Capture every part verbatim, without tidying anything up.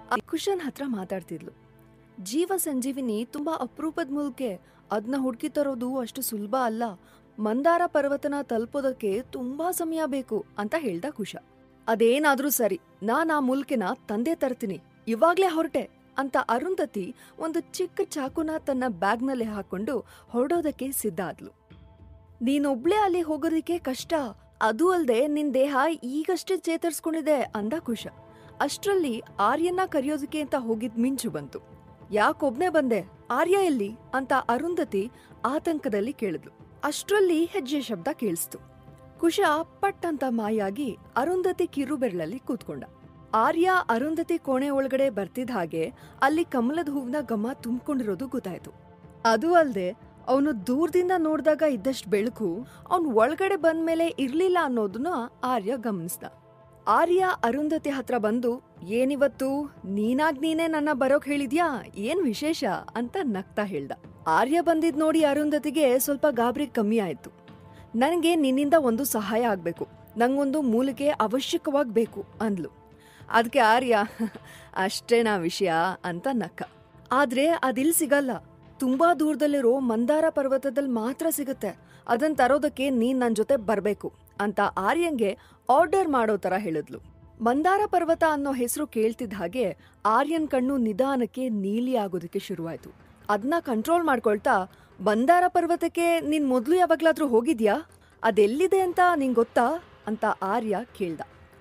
Cushion ಹತ್ರ ಮಾತಾಡ್ತಿದ್ಲು. ಜೀವ ಸಂಜೀವಿನಿ ತುಂಬಾ ಅಪರೂಪದ ಮೂಲ್ಕೆ, ಅದನ್ನ ಹುಡುಕಿ ತರೋದು ಅಷ್ಟು ಸುಲಭ ಅಲ್ಲ. ಮಂದಾರ ಪರ್ವತನ ತಲುಪೋದಕ್ಕೆ ತುಂಬಾ ಸಮಯ ಬೇಕು ಅಂತ ಹೇಳ್ದ ಕುಶ. ಅದೇನಾದ್ರೂ ಸರಿ, ನಾನ್ ಆ ಮೂಲ್ಕೆನ ತಂದೆ ತರ್ತೀನಿ, ಇವಾಗ್ಲೇ ಹೊರಟೆ ಅಂತ ಅರುಂಧತಿ ಒಂದು ಚಿಕ್ಕ ಚಾಕುನ ತನ್ನ ಬ್ಯಾಗ್ನಲ್ಲಿ ಹಾಕೊಂಡು ಹೊರಡೋದಕ್ಕೆ ಸಿದ್ಧ ಆದ್ಲು. ನೀನೊಬ್ಳೇ ಅಲ್ಲಿ ಹೋಗೋದಕ್ಕೆ ಕಷ್ಟ, ಅದೂ ಅಲ್ದೆ ನಿನ್ ದೇಹ ಈಗಷ್ಟೇ ಚೇತರಿಸ್ಕೊಂಡಿದೆ ಅಂದ ಕುಶ. ಅಷ್ಟ್ರಲ್ಲಿ ಆರ್ಯನ್ನ ಕರೆಯೋದಕ್ಕೆ ಅಂತ ಹೋಗಿದ್ ಮಿಂಚು ಬಂತು. ಯಾಕೊಬ್ನೇ ಬಂದೆ, ಆರ್ಯ ಎಲ್ಲಿ ಅಂತ ಅರುಂಧತಿ ಆತಂಕದಲ್ಲಿ ಕೇಳಿದ್ಲು. ಅಷ್ಟ್ರಲ್ಲಿ ಹೆಜ್ಜೆ ಶಬ್ದ ಕೇಳಿಸ್ತು. ಕುಶ ಪಟ್ ಅಂತ ಮಾಯಾಗಿ ಅರುಂಧತಿ ಕಿರುಬೆರಳಲ್ಲಿ ಕೂತ್ಕೊಂಡ. ಆರ್ಯ ಅರುಂಧತಿ ಕೋಣೆ ಒಳಗಡೆ ಬರ್ತಿದ್ದ ಹಾಗೆ ಅಲ್ಲಿ ಕಮಲದ ಹೂವಿನ ಘಮ ತುಂಬಿಕೊಂಡಿರೋದು ಗೊತ್ತಾಯ್ತು. ಅದೂ ಅಲ್ದೆ ಅವನು ದೂರದಿಂದ ನೋಡ್ದಾಗ ಇದ್ದಷ್ಟು ಬೆಳಕು ಅವನ್ ಒಳಗಡೆ ಬಂದ್ಮೇಲೆ ಇರ್ಲಿಲ್ಲ ಅನ್ನೋದನ್ನ ಆರ್ಯ ಗಮನಿಸ್ದ. ಆರ್ಯ ಅರುಂಧತಿ ಹತ್ರ ಬಂದು, ಏನಿವತ್ತು ನೀನಾಗ್ ನೀನೇ ನನ್ನ ಬರೋಕ್ ಹೇಳಿದ್ಯಾ, ಏನ್ ವಿಶೇಷ ಅಂತ ನಗ್ತಾ ಹೇಳ್ದ. ಆರ್ಯ ಬಂದಿದ್ ನೋಡಿ ಅರುಂಧತಿಗೆ ಸ್ವಲ್ಪ ಗಾಬರಿ ಕಮ್ಮಿ ಆಯ್ತು. ನನಗೆ ನಿನ್ನಿಂದ ಒಂದು ಸಹಾಯ ಆಗ್ಬೇಕು, ನಂಗೊಂದು ಮೂಲಿಕೆ ಅವಶ್ಯಕವಾಗ್ ಬೇಕು ಅಂದ್ಲು. ಅದಕ್ಕೆ ಆರ್ಯ ಅಷ್ಟೇನಾ ವಿಷಯ ಅಂತ ನಕ್ಕ. ಆದ್ರೆ ಅದಿಲ್ ಸಿಗಲ್ಲ, ತುಂಬಾ ದೂರದಲ್ಲಿರೋ ಮಂದಾರ ಪರ್ವತದಲ್ಲಿ ಮಾತ್ರ ಸಿಗುತ್ತೆ, ಅದನ್ ತರೋದಕ್ಕೆ ನೀನ್ ನನ್ ಜೊತೆ ಬರ್ಬೇಕು ಅಂತ ಆರ್ಯಂಗೆ ಆರ್ಡರ್ ಮಾಡೋ ತರ ಹೇಳಿದ್ಲು. ಮಂದಾರ ಪರ್ವತ ಅನ್ನೋ ಹೆಸರು ಕೇಳ್ತಿದ್ದ ಹಾಗೆ ಆರ್ಯನ್ ಕಣ್ಣು ನಿಧಾನಕ್ಕೆ ನೀಲಿ ಆಗೋದಕ್ಕೆ ಶುರುವಾಯ್ತು. ಅದನ್ನ ಕಂಟ್ರೋಲ್ ಮಾಡ್ಕೊಳ್ತಾ, ಮಂದಾರ ಪರ್ವತಕ್ಕೆ ನೀನ್ ಮೊದ್ಲು ಯಾವಾಗ್ಲಾದ್ರೂ ಹೋಗಿದ್ಯಾ, ಅದೆಲ್ಲಿದೆ ಅಂತ ನಿಂಗ್ ಗೊತ್ತಾ ಅಂತ ಆರ್ಯ ಕೇಳ್ದ.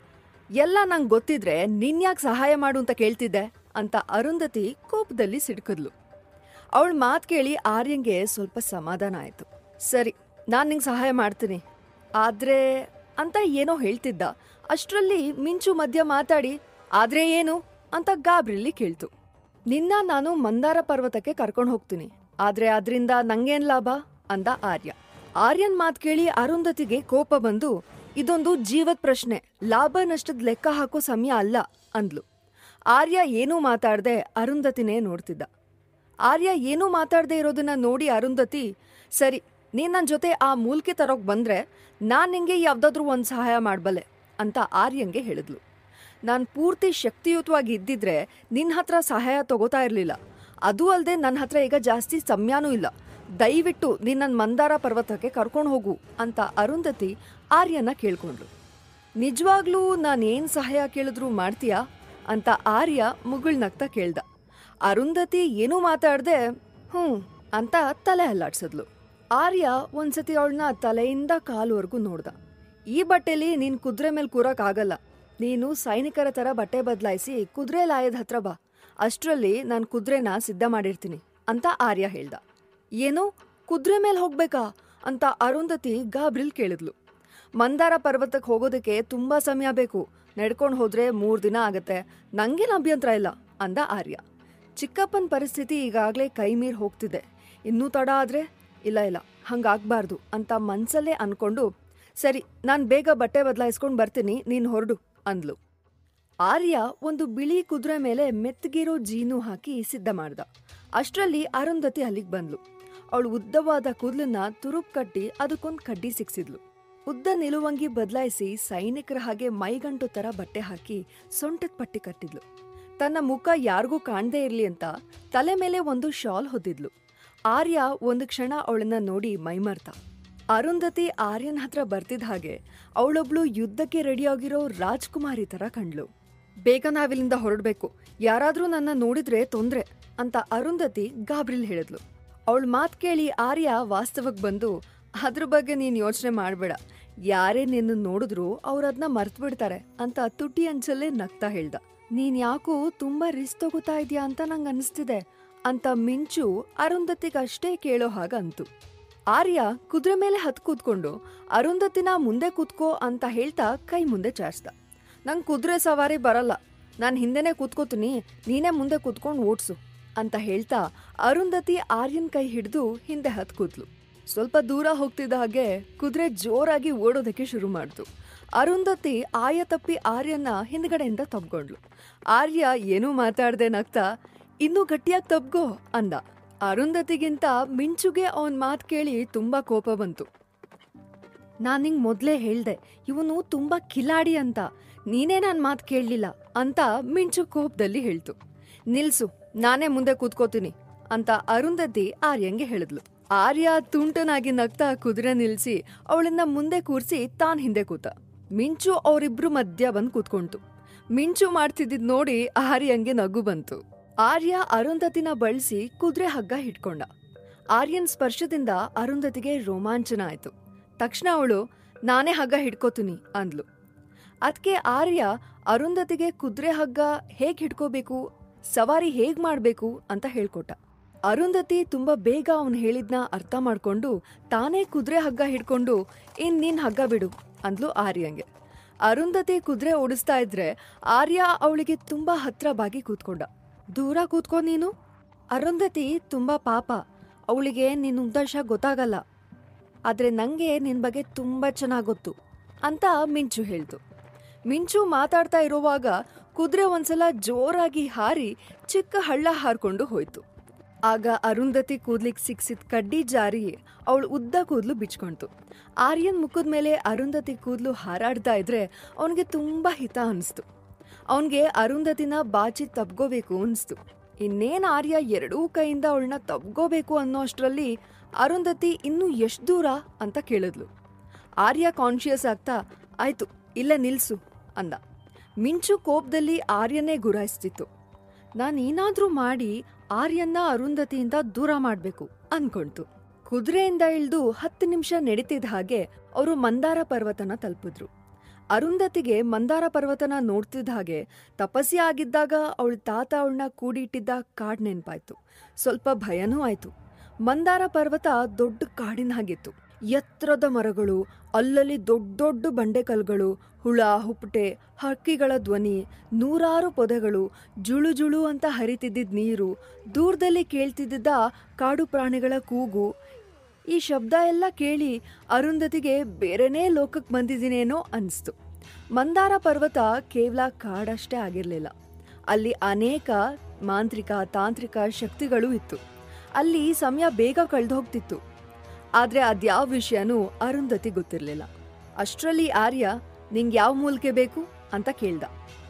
ಎಲ್ಲ ನಂಗ್ ಗೊತ್ತಿದ್ರೆ ನಿನ್ಯಾಕ್ ಸಹಾಯ ಮಾಡು ಅಂತ ಕೇಳ್ತಿದ್ದೆ ಅಂತ ಅರುಂಧತಿ ಕೋಪದಲ್ಲಿ ಸಿಡ್ಕದ್ಲು. ಅವಳ ಮಾತ್ ಕೇಳಿ ಆರ್ಯಂಗೆ ಸ್ವಲ್ಪ ಸಮಾಧಾನ ಆಯ್ತು. ಸರಿ, ನಾನ್ ನಿಂಗ್ ಸಹಾಯ ಮಾಡ್ತೀನಿ, ಆದ್ರೆ ಅಂತ ಏನೋ ಹೇಳ್ತಿದ್ದ. ಅಷ್ಟ್ರಲ್ಲಿ ಮಿಂಚು ಮಧ್ಯ ಮಾತಾಡಿ, ಆದ್ರೆ ಏನು ಅಂತ ಗಾಬ್ರಿಲಿ ಕೇಳ್ತು. ನಿನ್ನ ನಾನು ಮಂದಾರ ಪರ್ವತಕ್ಕೆ ಕರ್ಕೊಂಡು ಹೋಗ್ತೀನಿ, ಆದ್ರೆ ಅದ್ರಿಂದ ನಂಗೇನ್ ಲಾಭ ಅಂದ ಆರ್ಯ. ಆರ್ಯನ್ ಮಾತ್ ಕೇಳಿ ಅರುಂಧತಿಗೆ ಕೋಪ ಬಂದು, ಇದೊಂದು ಜೀವತ್ ಪ್ರಶ್ನೆ, ಲಾಭ ನಷ್ಟದ ಲೆಕ್ಕ ಹಾಕೋ ಸಮಯ ಅಲ್ಲ ಅಂದ್ಲು. ಆರ್ಯ ಏನೂ ಮಾತಾಡ್ದೆ ಅರುಂಧತಿನೇ ನೋಡ್ತಿದ್ದ. ಆರ್ಯ ಏನೂ ಮಾತಾಡ್ದೆ ಇರೋದನ್ನ ನೋಡಿ ಅರುಂಧತಿ, ಸರಿ, ನೀನ್ ನನ್ ಜೊತೆ ಆ ಮೂಲ್ಕೆ ತರೋಕ್ ಬಂದ್ರೆ ನಾನ್ ನಿಂಗೆ ಯಾವ್ದಾದ್ರೂ ಒಂದ್ ಸಹಾಯ ಮಾಡ್ಬಲ್ಲೆ ಅಂತ ಆರ್ಯಂಗೆ ಹೇಳಿದ್ಲು. ನಾನ್ ಪೂರ್ತಿ ಶಕ್ತಿಯುತವಾಗಿ ಇದ್ದಿದ್ರೆ ನಿನ್ ಹತ್ರ ಸಹಾಯ ತಗೋತಾ ಇರ್ಲಿಲ್ಲ. ಅದೂ ಅಲ್ದೆ ನನ್ನ ಹತ್ರ ಈಗ ಜಾಸ್ತಿ ಸಮಯನೂ ಇಲ್ಲ. ದಯವಿಟ್ಟು ನೀನ್ ನನ್ ಮಂದಾರ ಪರ್ವತಕ್ಕೆ ಕರ್ಕೊಂಡು ಹೋಗು ಅಂತ ಅರುಂಧತಿ ಆರ್ಯನ ಕೇಳ್ಕೊಂಡ್ಲು. ನಿಜವಾಗ್ಲೂ ನಾನೇನ್ ಸಹಾಯ ಕೇಳಿದ್ರು ಮಾಡ್ತೀಯಾ ಅಂತ ಆರ್ಯ ಮುಗುಳ್ನಗ್ತಾ ಕೇಳ್ದ. ಅರುಂಧತಿ ಏನೂ ಮಾತಾಡ್ದೆ ಹ್ಞೂ ಅಂತ ತಲೆ ಹಲ್ಲಾಡ್ಸದ್ಲು. ಆರ್ಯ ಒಂದ್ಸತಿ ಅವಳನ್ನ ತಲೆಯಿಂದ ಕಾಲುವರೆಗೂ ನೋಡ್ದ. ಈ ಬಟ್ಟೆಲಿ ನೀನ್ ಕುದುರೆ ಮೇಲೆ ಕೂರಕ್ ಆಗಲ್ಲ, ನೀನು ಸೈನಿಕರ ತರ ಬಟ್ಟೆ ಬದಲಾಯಿಸಿ ಕುದುರೆ ಲಾಯದ ಹತ್ರ ಬಾ, ಅಷ್ಟ್ರಲ್ಲಿ ನಾನ್ ಕುದುರೆನ ಸಿದ್ಧ ಮಾಡಿರ್ತೀನಿ ಅಂತ ಆರ್ಯ ಹೇಳ್ದ. ಏನು, ಕುದುರೆ ಮೇಲೆ ಹೋಗ್ಬೇಕಾ ಅಂತ ಅರುಂಧತಿ ಗಾಬ್ರಿಲ್ ಕೇಳಿದ್ಲು. ಮಂದಾರ ಪರ್ವತಕ್ಕೆ ಹೋಗೋದಕ್ಕೆ ತುಂಬಾ ಸಮಯ ಬೇಕು, ನಡ್ಕೊಂಡು ಹೋದ್ರೆ ಮೂರ್ ದಿನ ಆಗತ್ತೆ, ನಂಗೇನ್ ಅಭ್ಯಂತರ ಇಲ್ಲ ಅಂದ ಆರ್ಯ. ಚಿಕ್ಕಪ್ಪನ ಪರಿಸ್ಥಿತಿ ಈಗಾಗ್ಲೇ ಕೈ ಮೀರ್ ಹೋಗ್ತಿದೆ, ಇನ್ನೂ ತಡ ಆದ್ರೆ ಇಲ್ಲ ಇಲ್ಲ ಹಂಗಾಗ್ಬಾರ್ದು ಅಂತ ಮನ್ಸಲ್ಲೇ ಅನ್ಕೊಂಡು, ಸರಿ ನಾನ್ ಬೇಗ ಬಟ್ಟೆ ಬದಲಾಯಿಸ್ಕೊಂಡ್ ಬರ್ತೀನಿ, ನೀನ್ ಹೊರಡು ಅಂದ್ಲು. ಆರ್ಯ ಒಂದು ಬಿಳಿ ಕುದುರೆ ಮೇಲೆ ಮೆತ್ತಗಿರೋ ಜೀನು ಹಾಕಿ ಸಿದ್ಧ ಮಾಡ್ದ. ಅಷ್ಟ್ರಲ್ಲಿ ಅರುಂಧತಿ ಅಲ್ಲಿಗ್ ಬಂದ್ಲು. ಅವಳು ಉದ್ದವಾದ ಕೂದಲನ್ನ ತುರುಪ್ ಕಟ್ಟಿ ಅದಕ್ಕೊಂದ್ ಕಡ್ಡಿ ಸಿಕ್ಸಿದ್ಲು. ಉದ್ದ ನಿಲುವಂಗಿ ಬದಲಾಯಿಸಿ ಸೈನಿಕರ ಹಾಗೆ ಮೈಗಂಟು ತರ ಬಟ್ಟೆ ಹಾಕಿ ಸೊಂಟದ ಪಟ್ಟಿ ಕಟ್ಟಿದ್ಲು. ತನ್ನ ಮುಖ ಯಾರಿಗೂ ಕಾಣದೇ ಇರ್ಲಿ ಅಂತ ತಲೆ ಮೇಲೆ ಒಂದು ಶಾಲ್ ಹೊದ್ದಿದ್ಲು. ಆರ್ಯ ಒಂದು ಕ್ಷಣ ಅವಳನ್ನ ನೋಡಿ ಮೈಮರ್ತ. ಅರುಂಧತಿ ಆರ್ಯನ್ ಹತ್ರ ಬರ್ತಿದ್ದ ಹಾಗೆ ಅವಳೊಬ್ಳು ಯುದ್ಧಕ್ಕೆ ರೆಡಿಯಾಗಿರೋ ರಾಜ್ಕುಮಾರಿ ತರ ಕಂಡ್ಲು. ಬೇಗ ನಾವಿಲ್ಲಿಂದ ಹೊರಡ್ಬೇಕು, ಯಾರಾದ್ರೂ ನನ್ನ ನೋಡಿದ್ರೆ ತೊಂದ್ರೆ ಅಂತ ಅರುಂಧತಿ ಗಾಬ್ರಿಲ್ ಹೇಳಿದ್ಲು. ಅವಳ ಮಾತ್ ಕೇಳಿ ಆರ್ಯ ವಾಸ್ತವಕ್ ಬಂದು, ಅದ್ರ ಬಗ್ಗೆ ನೀನ್ ಯೋಚನೆ ಮಾಡ್ಬೇಡ, ಯಾರೇ ನಿನ್ನ ನೋಡಿದ್ರು ಅವ್ರದ್ನ ಮರ್ತ್ ಬಿಡ್ತಾರೆ ಅಂತ ತುಟಿ ಅಂಚಲ್ಲೇ ನಗ್ತಾ ಹೇಳ್ದ. ನೀನ್ ಯಾಕೋ ತುಂಬಾ ರಿಸ್ಕ್ ತಗೋತಾ ಇದ್ಯಾ ಅಂತ ನಂಗ್ ಅನಿಸ್ತಿದೆ ಅಂತ ಮಿಂಚು ಅರುಂಧತಿಗಷ್ಟೇ ಕೇಳೋ ಹಾಗ ಅಂತು. ಆರ್ಯ ಕುದುರೆ ಮೇಲೆ ಹತ್ ಕೂತ್ಕೊಂಡು ಅರುಂಧತಿನ ಮುಂದೆ ಕೂತ್ಕೋ ಅಂತ ಹೇಳ್ತಾ ಕೈ ಮುಂದೆ ಚಾಚ್ದ. ನಂಗ್ ಕುದುರೆ ಸವಾರಿ ಬರಲ್ಲ, ನಾನ್ ಹಿಂದೆನೆ ಕೂತ್ಕೋತೀನಿ, ನೀನೇ ಮುಂದೆ ಕೂತ್ಕೊಂಡ್ ಓಡ್ಸು ಅಂತ ಹೇಳ್ತಾ ಅರುಂಧತಿ ಆರ್ಯನ್ ಕೈ ಹಿಡಿದು ಹಿಂದೆ ಹತ್ ಕೂತ್ಲು. ಸ್ವಲ್ಪ ದೂರ ಹೋಗ್ತಿದ್ದ ಹಾಗೆ ಕುದುರೆ ಜೋರಾಗಿ ಓಡೋದಕ್ಕೆ ಶುರು ಮಾಡ್ತು. ಅರುಂಧತಿ ಆಯ ತಪ್ಪಿ ಆರ್ಯನ್ನ ಹಿಂದ್ಗಡೆಯಿಂದ ತಬ್ಕೊಂಡ್ಲು. ಆರ್ಯ ಏನೂ ಮಾತಾಡ್ದೆ ನಗ್ತಾ, ಇನ್ನೂ ಗಟ್ಟಿಯಾಗಿ ತಬ್ಗೋ ಅಂದ. ಅರುಂಧತಿಗಿಂತ ಮಿಂಚುಗೆ ಅವನ್ ಮಾತ್ ಕೇಳಿ ತುಂಬಾ ಕೋಪ ಬಂತು. ನಾನ್ ನಿಂಗ್ ಮೊದ್ಲೇ ಹೇಳ್ದೆ, ಇವನು ತುಂಬಾ ಕಿಲಾಡಿ ಅಂತ, ನೀನೇ ನನ್ ಮಾತ್ ಕೇಳಲಿಲ್ಲ ಅಂತ ಮಿಂಚು ಕೋಪದಲ್ಲಿ ಹೇಳ್ತು. ನಿಲ್ಸು, ನಾನೇ ಮುಂದೆ ಕೂತ್ಕೋತೀನಿ ಅಂತ ಅರುಂಧತಿ ಆರ್ಯಂಗೆ ಹೇಳಿದ್ಲು. ಆರ್ಯ ತುಂಟನಾಗಿ ನಗ್ತಾ ಕುದುರೆ ನಿಲ್ಸಿ ಅವಳನ್ನ ಮುಂದೆ ಕೂರ್ಸಿ ತಾನ್ ಹಿಂದೆ ಕೂತ. ಮಿಂಚು ಅವರಿಬ್ರು ಮಧ್ಯ ಬಂದ್ ಕೂತ್ಕೊಂತು. ಮಿಂಚು ಮಾಡ್ತಿದ್ದಿದ್ ನೋಡಿ ಆರ್ಯಂಗೆ ನಗು ಬಂತು. ಆರ್ಯ ಅರುಂಧತಿನ ಬಳಸಿ ಕುದುರೆ ಹಗ್ಗ ಹಿಡ್ಕೊಂಡ. ಆರ್ಯನ್ ಸ್ಪರ್ಶದಿಂದ ಅರುಂಧತಿಗೆ ರೋಮಾಂಚನ ಆಯ್ತು. ತಕ್ಷಣ ಅವಳು ನಾನೇ ಹಗ್ಗ ಹಿಡ್ಕೋತೀನಿ ಅಂದ್ಲು. ಅದಕ್ಕೆ ಆರ್ಯ ಅರುಂಧತಿಗೆ ಕುದುರೆ ಹಗ್ಗ ಹೇಗ್ ಹಿಡ್ಕೋಬೇಕು, ಸವಾರಿ ಹೇಗ್ ಮಾಡ್ಬೇಕು ಅಂತ ಹೇಳ್ಕೊಟ್ಟ. ಅರುಂಧತಿ ತುಂಬಾ ಬೇಗ ಅವನು ಹೇಳಿದ್ನ ಅರ್ಥ ಮಾಡ್ಕೊಂಡು ತಾನೇ ಕುದುರೆ ಹಗ್ಗ ಹಿಡ್ಕೊಂಡು ಇನ್ ನೀನ್ ಹಗ್ಗ ಬಿಡು ಅಂದ್ಲು ಆರ್ಯಂಗೆ. ಅರುಂಧತಿ ಕುದುರೆ ಓಡಿಸ್ತಾ ಇದ್ರೆ ಆರ್ಯ ಅವಳಿಗೆ ತುಂಬಾ ಹತ್ರ ಬಾಗಿ ಕೂತ್ಕೊಂಡ. ದೂರ ಕೂತ್ಕೊ ನೀನು. ಅರುಂಧತಿ ತುಂಬಾ ಪಾಪ, ಅವಳಿಗೆ ನಿನ್ ಉದ್ದೇಶ ಗೊತ್ತಾಗಲ್ಲ, ಆದ್ರೆ ನಂಗೆ ನಿನ್ ಬಗ್ಗೆ ತುಂಬಾ ಚೆನ್ನಾಗ್ ಗೊತ್ತು ಅಂತ ಮಿಂಚು ಹೇಳ್ತು. ಮಿಂಚು ಮಾತಾಡ್ತಾ ಇರುವಾಗ ಕುದುರೆ ಒಂದ್ಸಲ ಜೋರಾಗಿ ಹಾರಿ ಚಿಕ್ಕ ಹಳ್ಳ ಹಾರ್ಕೊಂಡು ಹೋಯ್ತು. ಆಗ ಅರುಂಧತಿ ಕೂದ್ಲಿಗ್ ಸಿಕ್ಸಿದ್ ಕಡ್ಡಿ ಜಾರಿ ಅವಳು ಉದ್ದ ಕೂದ್ಲು ಬಿಚ್ಕೊಂತು. ಆರ್ಯನ್ ಮುಖದ ಮೇಲೆ ಅರುಂಧತಿ ಕೂದ್ಲು ಹಾರಾಡ್ತಾ ಇದ್ರೆ ಅವನಿಗೆ ತುಂಬಾ ಹಿತ ಅನ್ಸ್ತು. ಅವನ್ಗೆ ಅರುಂಧತಿನ ಬಾಚಿ ತಬ್ಗೋಬೇಕು ಅನ್ಸ್ತು. ಇನ್ನೇನ್ ಆರ್ಯ ಎರಡೂ ಕೈಯಿಂದ ಅವಳನ್ನ ತಬ್ಗೋಬೇಕು ಅನ್ನೋ ಅಷ್ಟ್ರಲ್ಲಿ ಅರುಂಧತಿ ಇನ್ನೂ ಎಷ್ಟ್ ದೂರ ಅಂತ ಕೇಳಿದ್ಲು. ಆರ್ಯ ಕಾನ್ಶಿಯಸ್ ಆಗ್ತಾ ಆಯ್ತು ಇಲ್ಲ ನಿಲ್ಸು ಅಂದ. ಮಿಂಚು ಕೋಪದಲ್ಲಿ ಆರ್ಯನೇ ಗುರಾಯಿಸ್ತಿತ್ತು. ನಾನೇನಾದ್ರೂ ಮಾಡಿ ಆರ್ಯನ್ನ ಅರುಂಧತಿಯಿಂದ ದೂರ ಮಾಡ್ಬೇಕು ಅನ್ಕೊಂತು. ಕುದುರೆಯಿಂದ ಇಳ್ದು ಹತ್ತು ನಿಮಿಷ ನಡೀತಿದ್ದ ಹಾಗೆ ಅವರು ಮಂದಾರ ಪರ್ವತನ ತಲುಪಿದ್ರು. ಅರುಂಧತಿಗೆ ಮಂದಾರ ಪರ್ವತನ ನೋಡ್ತಿದ್ದ ಹಾಗೆ ತಪಸ್ಸಿ ಆಗಿದ್ದಾಗ ಅವಳ ತಾತ ಅವಳನ್ನ ಕೂಡಿಟ್ಟಿದ್ದ ಕಾಡ್ ನೆನ್ಪಾಯ್ತು. ಸ್ವಲ್ಪ ಭಯನೂ ಆಯ್ತು. ಮಂದಾರ ಪರ್ವತ ದೊಡ್ಡ ಕಾಡಿನ ಹಾಗಿತ್ತು. ಎತ್ತರದ ಮರಗಳು, ಅಲ್ಲಲ್ಲಿ ದೊಡ್ಡ ದೊಡ್ಡ ಬಂಡೆಕಲ್ಗಳು, ಹುಳ ಹುಪ್ಪಟೆ, ಹಕ್ಕಿಗಳ ಧ್ವನಿ, ನೂರಾರು ಪೊದೆಗಳು, ಜುಳು ಜುಳು ಅಂತ ಹರಿತಿದ್ದಿದ್ ನೀರು, ದೂರದಲ್ಲಿ ಕೇಳ್ತಿದ್ದ ಕಾಡು ಪ್ರಾಣಿಗಳ ಕೂಗು. ಈ ಶಬ್ದ ಎಲ್ಲ ಕೇಳಿ ಅರುಂಧತಿಗೆ ಬೇರೆನೇ ಲೋಕಕ್ಕೆ ಬಂದಿದ್ದೀನೇನೋ ಅನಿಸ್ತು. ಮಂದಾರ ಪರ್ವತ ಕೇವಲ ಕಾಡಷ್ಟೇ ಆಗಿರಲಿಲ್ಲ, ಅಲ್ಲಿ ಅನೇಕ ಮಾಂತ್ರಿಕ ತಾಂತ್ರಿಕ ಶಕ್ತಿಗಳೂ ಇತ್ತು. ಅಲ್ಲಿ ಸಮಯ ಬೇಗ ಕಳೆದೋಗ್ತಿತ್ತು. ಆದ್ರೆ ಅದ್ಯಾವ ವಿಷಯನೂ ಅರುಂಧತಿ ಗೊತ್ತಿರಲಿಲ್ಲ. ಅಷ್ಟರಲ್ಲಿ ಆರ್ಯ ನಿಂಗೆ ಯಾವ ಮೂಲಿಕೆ ಬೇಕು ಅಂತ ಕೇಳ್ದ.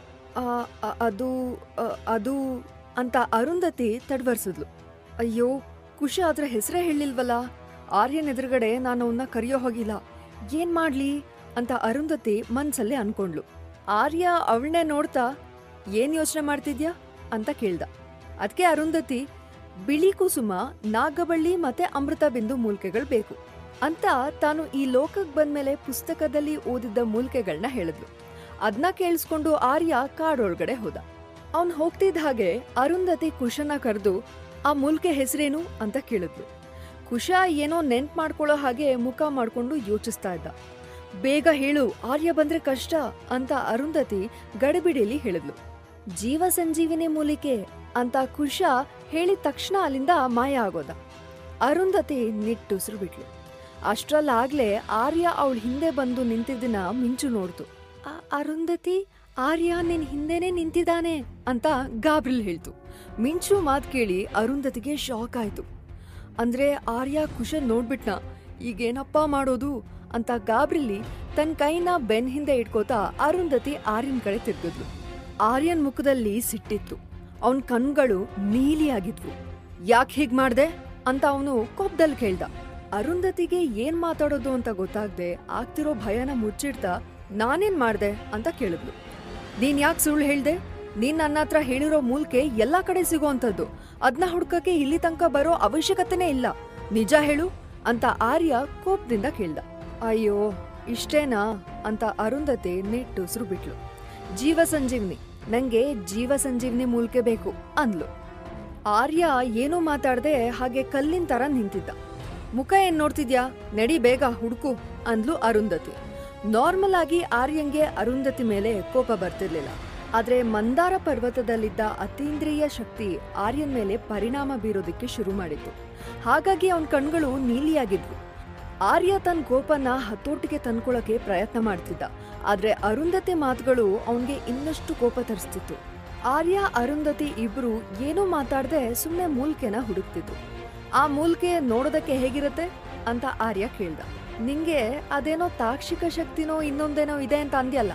ಅದು ಅದು ಅಂತ ಅರುಂಧತಿ ತಡ್ವರ್ಸಿದ್ಲು. ಅಯ್ಯೋ, ಖುಷಿ ಅದ್ರ ಹೆಸರೇ ಹೇಳಿಲ್ವಲ್ಲ. ಆರ್ಯನ್ ಎದುರುಗಡೆ ನಾನು ಅವನ್ನ ಕರೆಯೋ ಹೋಗಿಲ್ಲ, ಏನ್ ಮಾಡ್ಲಿ ಅಂತ ಅರುಂಧತಿ ಮನ್ಸಲ್ಲಿ ಅನ್ಕೊಂಡ್ಲು. ಆರ್ಯ ಅವಳನ್ನೇ ನೋಡ್ತಾ ಏನ್ ಯೋಚನೆ ಮಾಡ್ತಿದ್ಯಾ ಅಂತ ಕೇಳ್ದ. ಅದಕ್ಕೆ ಅರುಂಧತಿ ಬಿಳಿ ಕುಸುಮ, ನಾಗಬಳ್ಳಿ ಮತ್ತೆ ಅಮೃತ ಬಿಂದು ಮೂಲಿಕೆಗಳು ಬೇಕು ಅಂತ ತಾನು ಈ ಲೋಕಕ್ಕೆ ಬಂದ್ಮೇಲೆ ಪುಸ್ತಕದಲ್ಲಿ ಓದಿದ್ದ ಮೂಲಿಕೆಗಳನ್ನ ಹೇಳಿದ್ಲು. ಅದನ್ನ ಕೇಳಿಸ್ಕೊಂಡು ಆರ್ಯ ಕಾಡೊಳಗಡೆ ಹೋದ. ಅವನ್ ಹೋಗ್ತಿದ್ದ ಹಾಗೆ ಅರುಂಧತಿ ಕುಶನ ಕರೆದು ಆ ಮೂಲಿಕೆ ಹೆಸರೇನು ಅಂತ ಕೇಳಿದ್ಲು. ಕುಶ ಏನೋ ನೆನ್ಪ್ ಮಾಡ್ಕೊಳ್ಳೋ ಹಾಗೆ ಮುಖ ಮಾಡ್ಕೊಂಡು ಯೋಚಿಸ್ತಾ ಇದ್ದ. ಬೇಗ ಹೇಳು, ಆರ್ಯ ಬಂದ್ರೆ ಕಷ್ಟ ಅಂತ ಅರುಂಧತಿ ಗಡಿಬಿಡಿಲಿ ಹೇಳಿದ್ಲು. ಜೀವ ಸಂಜೀವಿನಿ ಮೂಲಿಕೆ ಅಂತ ಕುಶ ಹೇಳಿದ ತಕ್ಷಣ ಅಲ್ಲಿಂದ ಮಾಯ ಆಗೋದ. ಅರುಂಧತಿ ನಿಟ್ಟುಸಿರು ಬಿಟ್ಲು. ಅಷ್ಟ್ರಲ್ಲಾಗ್ಲೇ ಆರ್ಯ ಅವಳ ಹಿಂದೆ ಬಂದು ನಿಂತಿದ್ದನ್ನ ಮಿಂಚು ನೋಡ್ತು. ಅರುಂಧತಿ, ಆರ್ಯ ನಿನ್ ಹಿಂದೆನೆ ನಿಂತಿದ್ದಾನೆ ಅಂತ ಗಾಬ್ರಿಲ್ ಹೇಳ್ತು. ಮಿಂಚು ಮಾತ್ ಕೇಳಿ ಅರುಂಧತಿಗೆ ಶಾಕ್ ಆಯ್ತು. ಅಂದ್ರೆ ಆರ್ಯ ಕುಶನ್ ನೋಡ್ಬಿಟ್ನ, ಈಗೇನಪ್ಪಾ ಮಾಡೋದು ಅಂತ ಗಾಬ್ರಿಲಿ ತನ್ನ ಕೈನ ಬೆನ್ ಹಿಂದೆ ಇಟ್ಕೋತಾ ಅರುಂಧತಿ ಆರ್ಯನ್ ಕಡೆ ತಿರ್ಗಿದ್ಲು. ಆರ್ಯನ್ ಮುಖದಲ್ಲಿ ಸಿಟ್ಟಿತ್ತು. ಅವನ್ ಕಣ್ಗಳು ನೀಲಿಯಾಗಿದ್ವು. ಯಾಕೆ ಹೀಗ್ ಮಾಡ್ದೆ ಅಂತ ಅವನು ಕೋಪದಲ್ಲಿ ಕೇಳ್ದ. ಅರುಂಧತಿಗೆ ಏನ್ ಮಾತಾಡೋದು ಅಂತ ಗೊತ್ತಾಗ್ದೆ ಆಗ್ತಿರೋ ಭಯನ ಮುಚ್ಚಿಡ್ತಾ ನಾನೇನ್ ಮಾಡ್ದೆ ಅಂತ ಕೇಳಿದ್ಲು. ನೀನ್ ಯಾಕೆ ಸುಳ್ಳು ಹೇಳ್ದೆ? ನೀನ್ ನನ್ನ ಹತ್ರ ಹೇಳಿರೋ ಮೂಲ್ಕೆ ಎಲ್ಲಾ ಕಡೆ ಸಿಗೋಂಥದ್ದು, ಅದ್ನ ಹುಡ್ಕಕ್ಕೆ ಇಲ್ಲಿ ತನಕ ಬರೋ ಅವಶ್ಯಕತೆನೇ ಇಲ್ಲ, ನಿಜ ಹೇಳು ಅಂತ ಆರ್ಯ ಕೋಪದಿಂದ ಕೇಳ್ದ. ಅಯ್ಯೋ ಇಷ್ಟೇನಾ ಅಂತ ಅರುಂಧತಿ ನಿಟ್ಟುಸಿರು ಬಿಟ್ಲು. ಜೀವ ಸಂಜೀವ್ನಿ, ನಂಗೆ ಜೀವ ಸಂಜೀವ್ನಿ ಮೂಲ್ಕೆ ಬೇಕು ಅಂದ್ಲು. ಆರ್ಯ ಏನೂ ಮಾತಾಡ್ದೆ ಹಾಗೆ ಕಲ್ಲಿನ ತರ ನಿಂತಿದ್ದ. ಮುಖ ಏನ್ ನೋಡ್ತಿದ್ಯಾ, ನಡಿ ಬೇಗ ಹುಡ್ಕು ಅಂದ್ಲು ಅರುಂಧತಿ. ನಾರ್ಮಲ್ ಆಗಿ ಆರ್ಯಂಗೆ ಅರುಂಧತಿ ಮೇಲೆ ಕೋಪ ಬರ್ತಿರ್ಲಿಲ್ಲ. ಆದ್ರೆ ಮಂದಾರ ಪರ್ವತದಲ್ಲಿದ್ದ ಅತೀಂದ್ರಿಯ ಶಕ್ತಿ ಆರ್ಯನ್ ಮೇಲೆ ಪರಿಣಾಮ ಬೀರೋದಕ್ಕೆ ಶುರು ಮಾಡಿತ್ತು. ಹಾಗಾಗಿ ಅವನ್ ಕಣ್ಗಳು ನೀಲಿಯಾಗಿದ್ವು. ಆರ್ಯ ತನ್ನ ಕೋಪನ ಹತೋಟಿಗೆ ತಂದ್ಕೊಳಕ್ಕೆ ಪ್ರಯತ್ನ ಮಾಡ್ತಿದ್ದ. ಆದ್ರೆ ಅರುಂಧತಿ ಮಾತುಗಳು ಅವನ್ಗೆ ಇನ್ನಷ್ಟು ಕೋಪ ತರಿಸ್ತಿತ್ತು. ಆರ್ಯ ಅರುಂಧತಿ ಇಬ್ರು ಏನೂ ಮಾತಾಡದೆ ಸುಮ್ನೆ ಮೂಲ್ಕೆನ ಹುಡುಕ್ತಿದ್ರು. ಆ ಮೂಲ್ಕೆ ನೋಡೋದಕ್ಕೆ ಹೇಗಿರುತ್ತೆ ಅಂತ ಆರ್ಯ ಕೇಳ್ದ. ನಿಂಗೆ ಅದೇನೋ ತಾಕ್ಷಿಕ ಶಕ್ತಿನೋ ಇನ್ನೊಂದೇನೋ ಇದೆ ಅಂತ ಅಂದ್ಯಲ್ಲ,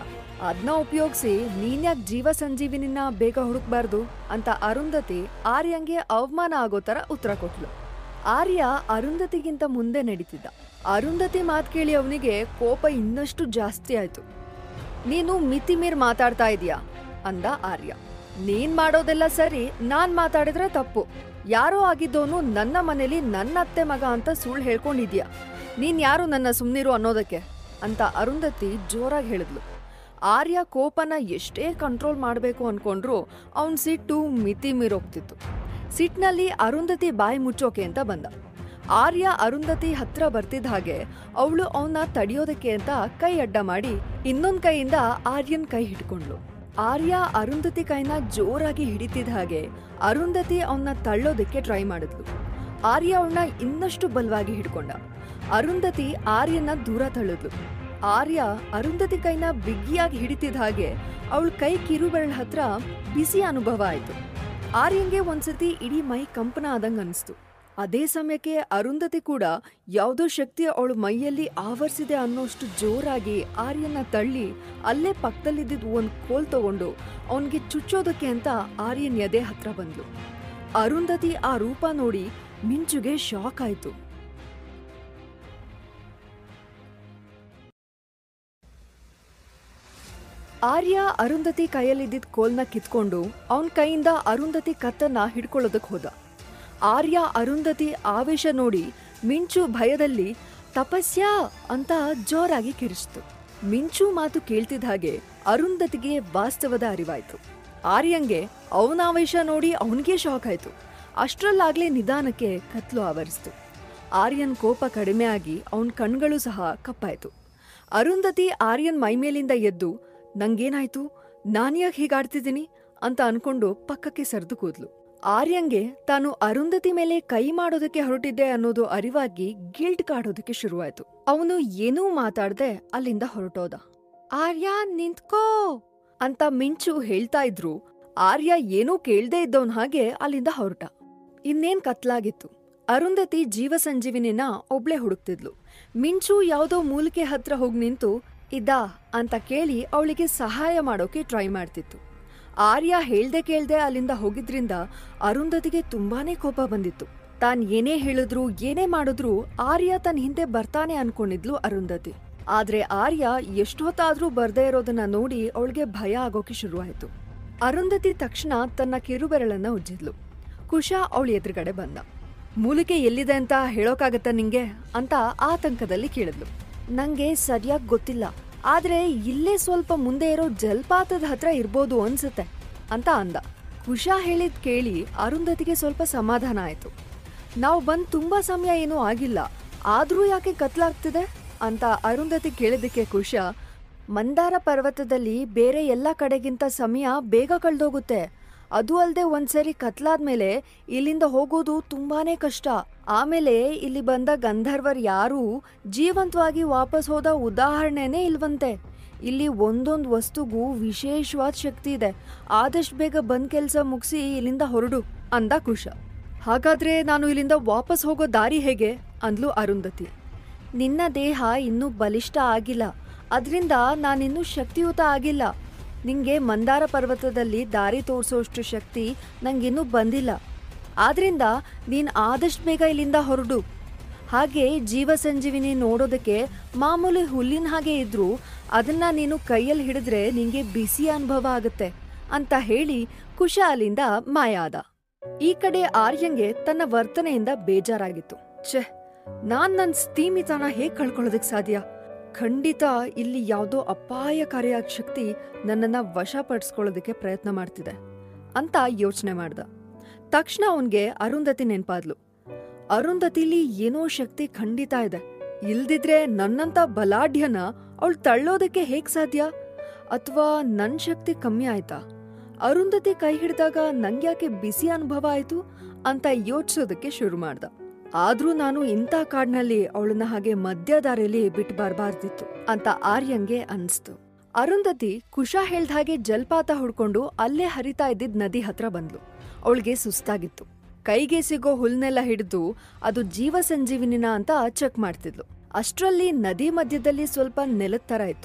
ಅದನ್ನ ಉಪಯೋಗಿಸಿ ನೀನ್ಯಾಕ್ ಜೀವ ಸಂಜೀವಿನಿನ ಬೇಗ ಹುಡುಕ್ಬಾರ್ದು ಅಂತ ಅರುಂಧತಿ ಆರ್ಯಂಗೆ ಅವಮಾನ ಆಗೋ ತರ ಉತ್ತರ ಕೊಟ್ಲು. ಆರ್ಯ ಅರುಂಧತಿಗಿಂತ ಮುಂದೆ ನಡೀತಿದ್ದ. ಅರುಂಧತಿ ಮಾತ್ ಕೇಳಿ ಅವನಿಗೆ ಕೋಪ ಇನ್ನಷ್ಟು ಜಾಸ್ತಿ ಆಯ್ತು. ನೀನು ಮಿತಿ ಮೀರ್ ಮಾತಾಡ್ತಾ ಇದೀಯಾ ಅಂದ ಆರ್ಯ. ನೀನ್ ಮಾಡೋದೆಲ್ಲ ಸರಿ, ನಾನ್ ಮಾತಾಡಿದ್ರೆ ತಪ್ಪು. ಯಾರೋ ಆಗಿದ್ದವನು ನನ್ನ ಮನೇಲಿ ನನ್ನ ಅತ್ತೆ ಮಗ ಅಂತ ಸುಳ್ಳು ಹೇಳ್ಕೊಂಡಿದ್ಯಾ. ನೀನ್ ಯಾರು ನನ್ನ ಸುಮ್ನಿರು ಅನ್ನೋದಕ್ಕೆ ಅಂತ ಅರುಂಧತಿ ಜೋರಾಗಿ ಹೇಳಿದ್ಲು. ಆರ್ಯ ಕೋಪನ ಎಷ್ಟೇ ಕಂಟ್ರೋಲ್ ಮಾಡಬೇಕು ಅನ್ಕೊಂಡ್ರು ಅವನ್ ಸಿಟ್ಟು ಮಿತಿ ಮೀರೋಗ್ತಿತ್ತು. ಸಿಟ್ನಲ್ಲಿ ಅರುಂಧತಿ ಬಾಯಿ ಮುಚ್ಚೋಕೆ ಅಂತ ಬಂದ. ಆರ್ಯ ಅರುಂಧತಿ ಹತ್ರ ಬರ್ತಿದ್ದ ಹಾಗೆ ಅವಳು ಅವನ್ನ ತಡಿಯೋದಕ್ಕೆ ಅಂತ ಕೈ ಅಡ್ಡ ಮಾಡಿ ಇನ್ನೊಂದ್ ಕೈಯಿಂದ ಆರ್ಯನ್ ಕೈ ಹಿಡ್ಕೊಂಡ್ಲು. ಆರ್ಯ ಅರುಂಧತಿ ಕೈನ ಜೋರಾಗಿ ಹಿಡಿತಿದ್ದ ಹಾಗೆ ಅರುಂಧತಿ ಅವನ್ನ ತಳ್ಳೋದಕ್ಕೆ ಟ್ರೈ ಮಾಡಿದ್ಲು. ಆರ್ಯ ಅವಳನ್ನ ಇನ್ನಷ್ಟು ಬಲವಾಗಿ ಹಿಡ್ಕೊಂಡ. ಅರುಂಧತಿ ಆರ್ಯನ ದೂರ ತಳ್ಳಿದ್ಲು. ಆರ್ಯ ಅರುಂಧತಿ ಕೈನ ಬಿಗಿಯಾಗಿ ಹಿಡಿತಿದ್ದ ಹಾಗೆ ಅವಳ ಕೈ ಕಿರುಬೆರಳ ಹತ್ರ ಬಿಸಿ ಅನುಭವ ಆಯ್ತು. ಆರ್ಯಂಗೆ ಒಂದ್ಸತಿ ಇಡೀ ಮೈ ಕಂಪನ ಆದಂಗ ಅನಿಸ್ತು. ಅದೇ ಸಮಯಕ್ಕೆ ಅರುಂಧತಿ ಕೂಡ ಯಾವುದೋ ಶಕ್ತಿ ಅವಳ ಮೈಯಲ್ಲಿ ಆವರಿಸಿದೆ ಅನ್ನೋಷ್ಟು ಜೋರಾಗಿ ಆರ್ಯನ ತಳ್ಳಿ ಅಲ್ಲೇ ಪಕ್ಕದಲ್ಲಿದ್ದಿದ್ ಒಂದ್ ಕೋಲ್ ತಗೊಂಡು ಅವನ್ಗೆ ಚುಚ್ಚೋದಕ್ಕೆ ಅಂತ ಆರ್ಯನ್ ಎದೆ ಹತ್ರ ಬಂದ್ಲು. ಅರುಂಧತಿ ಆ ರೂಪ ನೋಡಿ ಮಿಂಚುಗೆ ಶಾಕ್ ಆಯ್ತು. ಆರ್ಯ ಅರುಂಧತಿ ಕೈಯಲ್ಲಿದ್ದಿದ್ ಕೋಲ್ನ ಕಿತ್ಕೊಂಡು ಅವನ್ ಕೈಯಿಂದ ಅರುಂಧತಿ ಕತ್ತನ್ನ ಹಿಡ್ಕೊಳ್ಳೋದಕ್ ಹೋದ. ಆರ್ಯ ಅರುಂಧತಿ ಆವೇಶ ನೋಡಿ ಮಿಂಚು ಭಯದಲ್ಲಿ ತಪಸ್ಯ ಅಂತ ಜೋರಾಗಿ ಕಿರಿಚಿತು. ಮಿಂಚು ಮಾತು ಕೇಳ್ತಿದ್ದ ಹಾಗೆ ಅರುಂಧತಿಗೆ ವಾಸ್ತವದ ಅರಿವಾಯ್ತು. ಆರ್ಯಂಗೆ ಅವನ ಆವೇಶ ನೋಡಿ ಅವನಿಗೆ ಶಾಕ್ ಆಯ್ತು. ಅಷ್ಟ್ರಲ್ಲಾಗ್ಲೇ ನಿಧಾನಕ್ಕೆ ಕತ್ಲು ಆವರಿಸ್ತು. ಆರ್ಯನ್ ಕೋಪ ಕಡಿಮೆ ಆಗಿ ಅವನ್ ಕಣ್ಗಳು ಸಹ ಕಪ್ಪಾಯ್ತು. ಅರುಂಧತಿ ಆರ್ಯನ್ ಮೈಮೇಲಿಂದ ಎದ್ದು ನಂಗೇನಾಯ್ತು, ನಾನ್ಯಾಕೆ ಹೀಗಾಡ್ತಿದ್ದೀನಿ ಅಂತ ಅನ್ಕೊಂಡು ಪಕ್ಕಕ್ಕೆ ಸರಿದು ಕೂದ್ಲು. ಆರ್ಯಂಗೆ ತಾನು ಅರುಂಧತಿ ಮೇಲೆ ಕೈ ಮಾಡೋದಕ್ಕೆ ಹೊರಟಿದ್ದೆ ಅನ್ನೋದು ಅರಿವಾಗಿ ಗಿಲ್ಟ್ ಕಾಡೋದಕ್ಕೆ ಶುರುವಾಯ್ತು. ಅವನು ಏನೂ ಮಾತಾಡ್ದೆ ಅಲ್ಲಿಂದ ಹೊರಟೋದ. ಆರ್ಯ ನಿಂತ್ಕೋ ಅಂತ ಮಿಂಚು ಹೇಳ್ತಾ ಇದ್ರು. ಆರ್ಯ ಏನೂ ಕೇಳ್ದೇ ಇದ್ದವನ್ ಹಾಗೆ ಅಲ್ಲಿಂದ ಹೊರಟ. ಇನ್ನೇನ್ ಕತ್ಲಾಗಿತ್ತು. ಅರುಂಧತಿ ಜೀವ ಸಂಜೀವಿನಿನ ಒಬ್ಳೆ ಹುಡುಕ್ತಿದ್ಲು. ಮಿಂಚು ಯಾವುದೋ ಮೂಲಿಕೆ ಹತ್ರ ಹೋಗಿ ನಿಂತು ಇದಾ ಅಂತ ಕೇಳಿ ಅವಳಿಗೆ ಸಹಾಯ ಮಾಡೋಕೆ ಟ್ರೈ ಮಾಡ್ತಿತ್ತು. ಆರ್ಯ ಹೇಳ್ದೆ ಕೇಳ್ದೆ ಅಲ್ಲಿಂದ ಹೋಗಿದ್ರಿಂದ ಅರುಂಧತಿಗೆ ತುಂಬಾನೇ ಕೋಪ ಬಂದಿತ್ತು. ತಾನ್ ಏನೇ ಹೇಳಿದ್ರು ಏನೇ ಮಾಡಿದ್ರು ಆರ್ಯ ತನ್ನ ಹಿಂದೆ ಬರ್ತಾನೆ ಅನ್ಕೊಂಡಿದ್ಲು ಅರುಂಧತಿ. ಆದ್ರೆ ಆರ್ಯ ಎಷ್ಟೊತ್ತಾದ್ರೂ ಬರ್ದೇ ಇರೋದನ್ನ ನೋಡಿ ಅವಳಿಗೆ ಭಯ ಆಗೋಕೆ ಶುರುವಾಯ್ತು. ಅರುಂಧತಿ ತಕ್ಷಣ ತನ್ನ ಕಿರುಬೆರಳನ್ನ ಉಜ್ಜಿದ್ಲು. ಕುಶ ಅವಳ ಎದುರುಗಡೆ ಬಂದ. ಮೂಲಿಕೆ ಎಲ್ಲಿದೆ ಅಂತ ಹೇಳೋಕಾಗತ್ತ ನಿಂಗೆ ಅಂತ ಆತಂಕದಲ್ಲಿ ಕೇಳಿದ್ಲು. ನಂಗೆ ಸರಿಯಾಗಿ ಗೊತ್ತಿಲ್ಲ, ಆದ್ರೆ ಇಲ್ಲೇ ಸ್ವಲ್ಪ ಮುಂದೆ ಇರೋ ಜಲಪಾತದ ಹತ್ರ ಇರ್ಬೋದು ಅನ್ಸುತ್ತೆ ಅಂತ ಅಂದ. ಕುಶ ಹೇಳಿದ್ ಕೇಳಿ ಅರುಂಧತಿಗೆ ಸ್ವಲ್ಪ ಸಮಾಧಾನ ಆಯ್ತು. ನಾವು ಬಂದ್ ತುಂಬಾ ಸಮಯ ಏನೂ ಆಗಿಲ್ಲ, ಆದ್ರೂ ಯಾಕೆ ಕತ್ಲಾಗ್ತಿದೆ ಅಂತ ಅರುಂಧತಿ ಕೇಳಿದಕ್ಕೆ ಕುಶ, ಮಂದಾರ ಪರ್ವತದಲ್ಲಿ ಬೇರೆ ಎಲ್ಲ ಕಡೆಗಿಂತ ಸಮಯ ಬೇಗ ಕಳ್ದೋಗುತ್ತೆ. ಅದು ಅಲ್ದೆ ಒಂದ್ಸರಿ ಕತ್ಲಾದ್ಮೇಲೆ ಇಲ್ಲಿಂದ ಹೋಗೋದು ತುಂಬಾನೇ ಕಷ್ಟ. ಆಮೇಲೆ ಇಲ್ಲಿ ಬಂದ ಗಂಧರ್ವರ್ ಯಾರೂ ಜೀವಂತವಾಗಿ ವಾಪಸ್ ಹೋದ ಉದಾಹರಣೆನೇ ಇಲ್ವಂತೆ. ಇಲ್ಲಿ ಒಂದೊಂದು ವಸ್ತುಗೂ ವಿಶೇಷವಾದ ಶಕ್ತಿ ಇದೆ. ಆದಷ್ಟು ಬೇಗ ಬಂದ್ ಕೆಲ್ಸ ಮುಗಿಸಿ ಇಲ್ಲಿಂದ ಹೊರಡು ಅಂದ ಕುಶ. ಹಾಗಾದ್ರೆ ನಾನು ಇಲ್ಲಿಂದ ವಾಪಸ್ ಹೋಗೋ ದಾರಿ ಹೇಗೆ ಅಂದ್ಲು ಅರುಂಧತಿ. ನಿನ್ನ ದೇಹ ಇನ್ನೂ ಬಲಿಷ್ಠ ಆಗಿಲ್ಲ, ಅದ್ರಿಂದ ನಾನಿನ್ನೂ ಶಕ್ತಿಯುತ ಆಗಿಲ್ಲ. ನಿಂಗೆ ಮಂದಾರ ಪರ್ವತದಲ್ಲಿ ದಾರಿ ತೋರಿಸೋಷ್ಟು ಶಕ್ತಿ ನಂಗಿನ್ನೂ ಬಂದಿಲ್ಲ. ಆದ್ರಿಂದ ನೀನ್ ಆದಷ್ಟು ಬೇಗ ಇಲ್ಲಿಂದ ಹೊರಡು. ಹಾಗೆ ಜೀವ ಸಂಜೀವಿನಿ ನೋಡೋದಕ್ಕೆ ಮಾಮೂಲಿ ಹುಲ್ಲಿನ ಹಾಗೆ ಇದ್ರೂ ಅದನ್ನ ನೀನು ಕೈಯಲ್ಲಿ ಹಿಡಿದ್ರೆ ನಿಂಗೆ ಬಿಸಿ ಅನುಭವ ಆಗುತ್ತೆ ಅಂತ ಹೇಳಿ ಕುಶ ಅಲ್ಲಿಂದ ಮಾಯ ಆದ. ಈ ಕಡೆ ಆರ್ಯಂಗೆ ತನ್ನ ವರ್ತನೆಯಿಂದ ಬೇಜಾರಾಗಿತ್ತು. ಛೆ, ನಾನ್ ನನ್ ಸ್ಥೀಮಿತನ ಹೇಗ್ ಕಳ್ಕೊಳ್ಳೋದಕ್ ಸಾಧ್ಯ? ಖಂಡಿತ ಇಲ್ಲಿ ಯಾವುದೋ ಅಪಾಯಕಾರಿಯಾದ ಶಕ್ತಿ ನನ್ನನ್ನ ವಶಪಡಿಸ್ಕೊಳ್ಳೋದಕ್ಕೆ ಪ್ರಯತ್ನ ಮಾಡ್ತಿದೆ ಅಂತ ಯೋಚನೆ ಮಾಡ್ದ. ತಕ್ಷಣ ಅವನ್ಗೆ ಅರುಂಧತಿ ನೆನ್ಪಾದ್ಲು. ಅರುಂಧತಿಲಿ ಏನೋ ಶಕ್ತಿ ಖಂಡಿತ ಇದೆ. ಇಲ್ದಿದ್ರೆ ನನ್ನಂತ ಬಲಾಢ್ಯನ ಅವಳು ತಳ್ಳೋದಕ್ಕೆ ಹೇಗ್ ಸಾಧ್ಯ? ಅಥವಾ ನನ್ ಶಕ್ತಿ ಕಮ್ಮಿ ಆಯ್ತಾ? ಅರುಂಧತಿ ಕೈ ಹಿಡಿದಾಗ ನಂಗ್ಯಾಕೆ ಬಿಸಿ ಅನುಭವ ಆಯ್ತು ಅಂತ ಯೋಚಿಸೋದಕ್ಕೆ ಶುರು ಮಾಡ್ದ. ಆದ್ರೂ ನಾನು ಇಂಥ ಕಾಡ್ನಲ್ಲಿ ಅವಳನ್ನ ಹಾಗೆ ಮಧ್ಯದಾರಿಯಲ್ಲಿ ಬಿಟ್ಟು ಬರಬಾರ್ದಿತ್ತು ಅಂತ ಆರ್ಯಂಗೆ ಅನ್ಸ್ತು. ಅರುಂಧತಿ ಕುಶ ಹೇಳ್ದ ಹಾಗೆ ಜಲಪಾತ ಹುಡ್ಕೊಂಡು ಅಲ್ಲೇ ಹರಿತಾ ಇದ್ದಿದ್ ನದಿ ಹತ್ರ ಬಂದ್ಲು. ಅವಳಿಗೆ ಸುಸ್ತಾಗಿತ್ತು. ಕೈಗೆ ಸಿಗೋ ಹುಲ್ನೆಲ್ಲ ಹಿಡಿದು ಅದು ಜೀವ ಸಂಜೀವಿನಿನ ಅಂತ ಚೆಕ್ ಮಾಡ್ತಿದ್ಲು. ಅಷ್ಟ್ರಲ್ಲಿ ನದಿ ಮಧ್ಯದಲ್ಲಿ ಸ್ವಲ್ಪ ನೆಲದ ತರ ಇತ್ತು.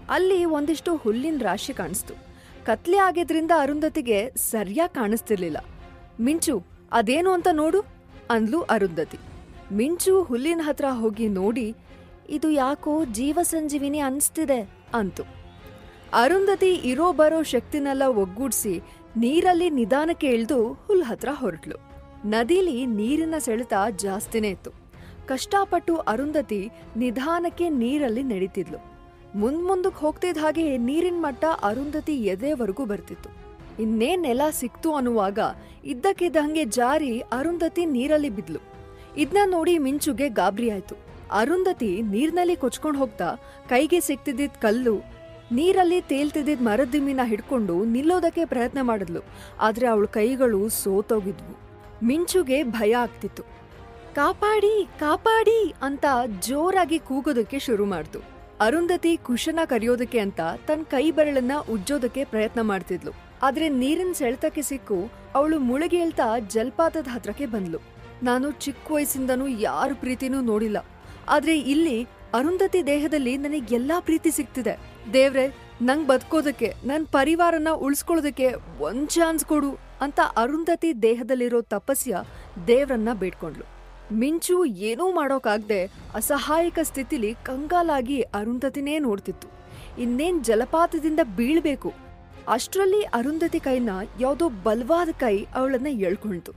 ಅಲ್ಲಿ ಒಂದಿಷ್ಟು ಹುಲ್ಲಿನ ರಾಶಿ ಕಾಣಿಸ್ತು. ಕತ್ಲೆ ಆಗಿದ್ರಿಂದ ಅರುಂಧತಿಗೆ ಸರಿಯಾಗಿ ಕಾಣಿಸ್ತಿರ್ಲಿಲ್ಲ. ಮಿಂಚು, ಅದೇನು ಅಂತ ನೋಡು ಅಂದ್ಲು ಅರುಂಧತಿ. ಮಿಂಚು ಹುಲ್ಲಿನ ಹತ್ರ ಹೋಗಿ ನೋಡಿ, ಇದು ಯಾಕೋ ಜೀವ ಸಂಜೀವಿನಿ ಅನ್ಸ್ತಿದೆ ಅಂತು. ಅರುಂಧತಿ ಇರೋ ಬರೋ ಶಕ್ತಿನೆಲ್ಲ ಒಗ್ಗೂಡ್ಸಿ ನೀರಲ್ಲಿ ನಿಧಾನಕ್ಕೆ ಇಳ್ದು ಹುಲ್ ಹತ್ರ ಹೊರಟ್ಲು. ನದಿಲಿ ನೀರಿನ ಸೆಳೆತ ಜಾಸ್ತಿನೇ ಇತ್ತು. ಕಷ್ಟಪಟ್ಟು ಅರುಂಧತಿ ನಿಧಾನಕ್ಕೆ ನೀರಲ್ಲಿ ನಡೀತಿದ್ಲು. ಮುಂದ್ ಮುಂದಕ್ಕೆ ಹೋಗ್ತಿದ್ದ ಹಾಗೆ ನೀರಿನ ಮಟ್ಟ ಅರುಂಧತಿ ಎದೆವರೆಗೂ ಬರ್ತಿತ್ತು. ಇನ್ನೇ ನೆಲ ಸಿಕ್ತು ಅನ್ನುವಾಗ ಇದ್ದಕ್ಕಿದ್ದಂಗೆ ಜಾರಿ ಅರುಂಧತಿ ನೀರಲ್ಲಿ ಬಿದ್ಲು. ಇದನ್ನ ನೋಡಿ ಮಿಂಚುಗೆ ಗಾಬರಿ ಆಯ್ತು. ಅರುಂಧತಿ ನೀರ್ನಲ್ಲಿ ಕೊಚ್ಕೊಂಡ್ ಹೋಗ್ತಾ ಕೈಗೆ ಸಿಕ್ತಿದ್ದಿದ್ ಕಲ್ಲು, ನೀರಲ್ಲಿ ತೇಲ್ತಿದ್ದಿದ್ ಮರದಿಮ್ಮಿನ ಹಿಡ್ಕೊಂಡು ನಿಲ್ಲೋದಕ್ಕೆ ಪ್ರಯತ್ನ ಮಾಡಿದ್ಲು. ಆದ್ರೆ ಅವಳ ಕೈಗಳು ಸೋತೋಗಿದ್ವು. ಮಿಂಚುಗೆ ಭಯ ಆಗ್ತಿತ್ತು. ಕಾಪಾಡಿ ಕಾಪಾಡಿ ಅಂತ ಜೋರಾಗಿ ಕೂಗೋದಕ್ಕೆ ಶುರು ಮಾಡ್ತು. ಅರುಂಧತಿ ಕುಶನ ಕರೆಯೋದಕ್ಕೆ ಅಂತ ತನ್ನ ಕೈ ಬೆರಳನ್ನ ಉಜ್ಜೋದಕ್ಕೆ ಪ್ರಯತ್ನ ಮಾಡ್ತಿದ್ಲು. ಆದ್ರೆ ನೀರಿನ ಸೆಳೆತಕ್ಕೆ ಸಿಕ್ಕು ಅವಳು ಮುಳುಗಿ ಹೇಳ್ತಾ ಜಲಪಾತದ ಹತ್ರಕ್ಕೆ ಬಂದ್ಲು. ನಾನು ಚಿಕ್ಕ ವಯಸ್ಸಿಂದನೂ ಯಾರ ಪ್ರೀತಿನೂ ನೋಡಿಲ್ಲ, ಆದ್ರೆ ಇಲ್ಲಿ ಅರುಂಧತಿ ದೇಹದಲ್ಲಿ ನನಗೆ ಎಲ್ಲಾ ಪ್ರೀತಿ ಸಿಗ್ತಿದೆ. ದೇವ್ರೆ, ನಂಗ್ ಬದುಕೋದಕ್ಕೆ, ನನ್ ಪರಿವಾರನ ಉಳಿಸ್ಕೊಳ್ಳೋದಕ್ಕೆ ಒಂದ್ ಚಾನ್ಸ್ ಕೊಡು ಅಂತ ಅರುಂಧತಿ ದೇಹದಲ್ಲಿರೋ ತಪಸ್ಯ ದೇವ್ರನ್ನ ಬೇಡ್ಕೊಂಡ್ಲು. ಮಿಂಚು ಏನೂ ಮಾಡೋಕಾಗ್ದೆ ಅಸಹಾಯಕ ಸ್ಥಿತಿಲಿ ಕಂಗಾಲಾಗಿ ಅರುಂಧತಿನೇ ನೋಡ್ತಿತ್ತು. ಇನ್ನೇನ್ ಜಲಪಾತದಿಂದ ಬೀಳ್ಬೇಕು. ಅಷ್ಟ್ರಲ್ಲಿ ಅರುಂಧತಿ ಕೈನ ಯಾವುದೋ ಬಲವಾದ ಕೈ ಅವಳನ್ನ ಎಳ್ಕೊಳ್ತು.